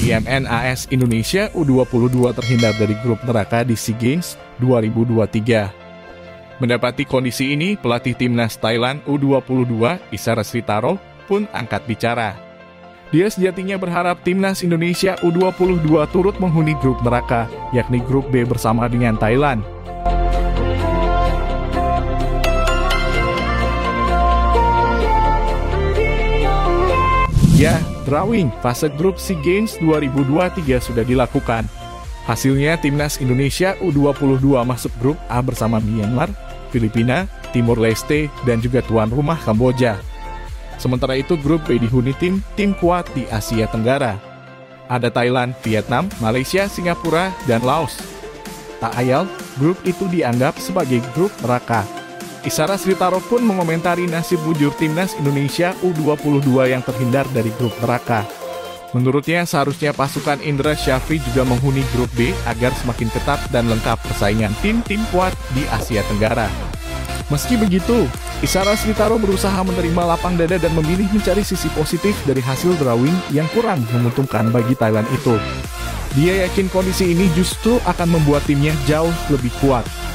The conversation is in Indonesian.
TIMNAS Indonesia U22 terhindar dari grup neraka di SEA Games 2023. Mendapati kondisi ini, pelatih timnas Thailand U22 Isara Sritaro pun angkat bicara. Dia sejatinya berharap timnas Indonesia U22 turut menghuni grup neraka, yakni grup B bersama dengan Thailand. Ya, drawing fase grup SEA Games 2023 sudah dilakukan. Hasilnya timnas Indonesia U22 masuk grup A bersama Myanmar, Filipina, Timor Leste, dan juga tuan rumah Kamboja. Sementara itu grup B dihuni tim kuat di Asia Tenggara. Ada Thailand, Vietnam, Malaysia, Singapura, dan Laos. Tak ayal, grup itu dianggap sebagai grup neraka. Isara Sritaro pun mengomentari nasib bujur timnas Indonesia U22 yang terhindar dari grup neraka. Menurutnya seharusnya pasukan Indra Syafri juga menghuni grup B agar semakin ketat dan lengkap persaingan tim-tim kuat di Asia Tenggara. Meski begitu, Isara Sritaro berusaha menerima lapang dada dan memilih mencari sisi positif dari hasil drawing yang kurang menguntungkan bagi Thailand itu. Dia yakin kondisi ini justru akan membuat timnya jauh lebih kuat.